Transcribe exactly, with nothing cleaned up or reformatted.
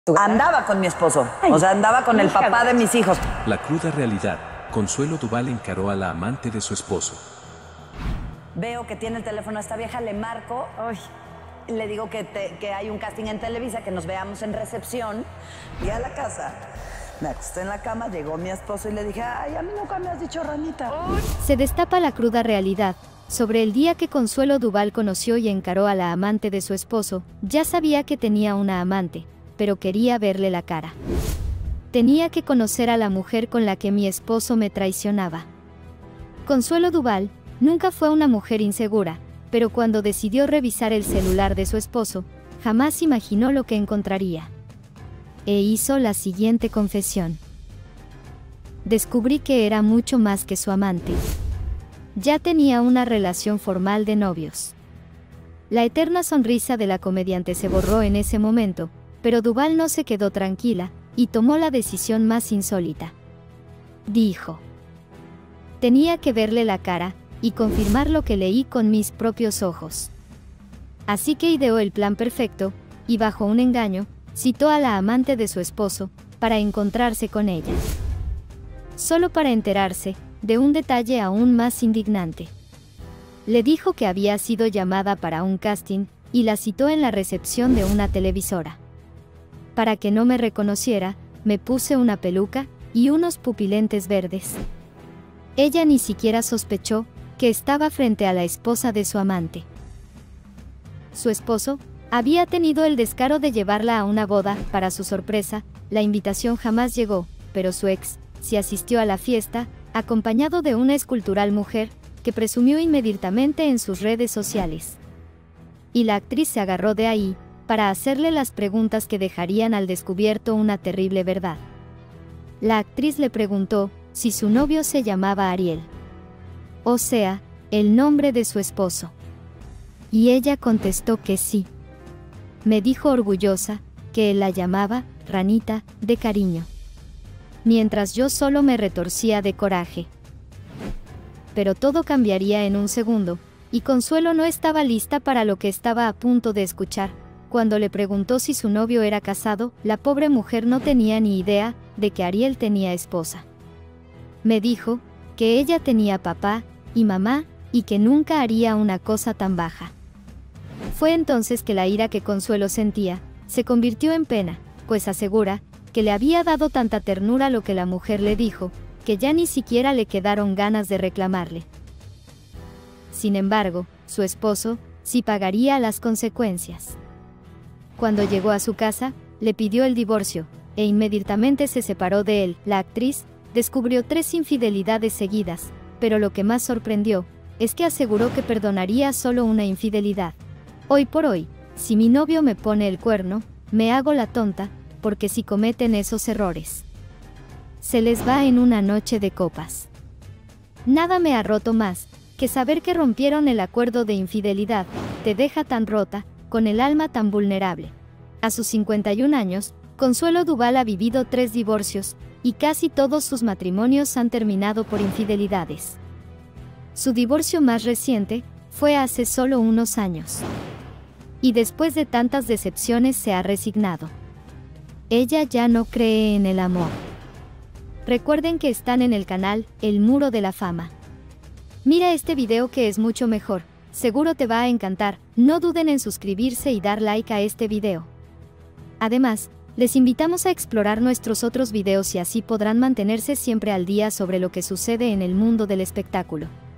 Andaba con mi esposo, o sea, andaba con el papá de mis hijos. La cruda realidad. Consuelo Duval encaró a la amante de su esposo. Veo que tiene el teléfono a esta vieja, le marco, ay, le digo que, te, que hay un casting en Televisa, que nos veamos en recepción. Y a la casa, me acosté en la cama, llegó mi esposo y le dije, ay, a mí nunca me has dicho ranita. Se destapa la cruda realidad. Sobre el día que Consuelo Duval conoció y encaró a la amante de su esposo, ya sabía que tenía una amante, pero quería verle la cara. Tenía que conocer a la mujer con la que mi esposo me traicionaba. Consuelo Duval nunca fue una mujer insegura, pero cuando decidió revisar el celular de su esposo, jamás imaginó lo que encontraría. E hizo la siguiente confesión. Descubrí que era mucho más que su amante. Ya tenía una relación formal de novios. La eterna sonrisa de la comediante se borró en ese momento, pero Duval no se quedó tranquila, y tomó la decisión más insólita. Dijo: tenía que verle la cara, y confirmar lo que leí con mis propios ojos. Así que ideó el plan perfecto, y bajo un engaño, citó a la amante de su esposo, para encontrarse con ella. Solo para enterarse de un detalle aún más indignante. Le dijo que había sido llamada para un casting, y la citó en la recepción de una televisora. Para que no me reconociera, me puse una peluca y unos pupilentes verdes. Ella ni siquiera sospechó que estaba frente a la esposa de su amante. Su esposo había tenido el descaro de llevarla a una boda. Para su sorpresa, la invitación jamás llegó, pero su ex sí asistió a la fiesta, acompañado de una escultural mujer, que presumió inmediatamente en sus redes sociales. Y la actriz se agarró de ahí, para hacerle las preguntas que dejarían al descubierto una terrible verdad. La actriz le preguntó si su novio se llamaba Ariel. O sea, el nombre de su esposo. Y ella contestó que sí. Me dijo orgullosa que él la llamaba Ranita, de cariño. Mientras yo solo me retorcía de coraje. Pero todo cambiaría en un segundo, y Consuelo no estaba lista para lo que estaba a punto de escuchar. Cuando le preguntó si su novio era casado, la pobre mujer no tenía ni idea de que Ariel tenía esposa. Me dijo que ella tenía papá y mamá, y que nunca haría una cosa tan baja. Fue entonces que la ira que Consuelo sentía se convirtió en pena, pues asegura que le había dado tanta ternura lo que la mujer le dijo, que ya ni siquiera le quedaron ganas de reclamarle. Sin embargo, su esposo sí pagaría las consecuencias. Cuando llegó a su casa, le pidió el divorcio, e inmediatamente se separó de él. La actriz descubrió tres infidelidades seguidas, pero lo que más sorprendió es que aseguró que perdonaría solo una infidelidad. Hoy por hoy, si mi novio me pone el cuerno, me hago la tonta, porque si cometen esos errores, se les va en una noche de copas. Nada me ha roto más que saber que rompieron el acuerdo de infidelidad. Te deja tan rota, con el alma tan vulnerable. A sus cincuenta y un años, Consuelo Duval ha vivido tres divorcios, y casi todos sus matrimonios han terminado por infidelidades. Su divorcio más reciente fue hace solo unos años. Y después de tantas decepciones se ha resignado. Ella ya no cree en el amor. Recuerden que están en el canal El Muro de la Fama. Mira este video que es mucho mejor. Seguro te va a encantar. No duden en suscribirse y dar like a este video. Además, les invitamos a explorar nuestros otros videos y así podrán mantenerse siempre al día sobre lo que sucede en el mundo del espectáculo.